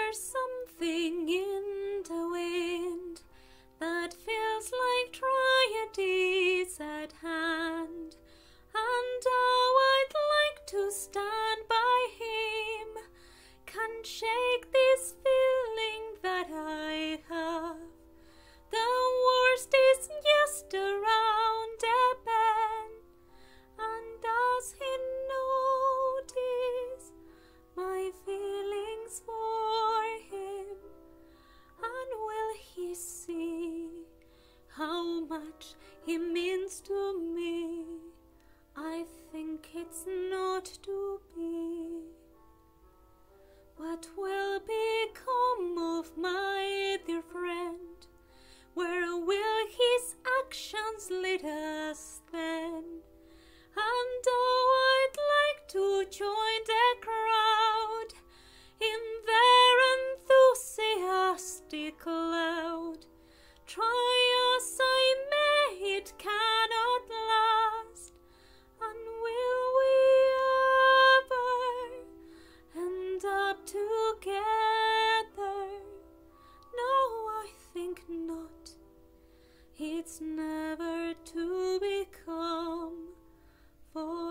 There's something in the wind that feels like tragedies at hand, and how I'd like to stand by him, can't shake this feeling that I have. The worst is just around the bend, and does he notice my feelings for him? And will he see how much he means to me? I think it's not to be. What will become of my dear friend? Where will his actions lead us then? And though I'd like to join the crowd in their enthusiastic cloud, try as I may, it cannot last. And will we ever end up together? No, I think not. It's never to become for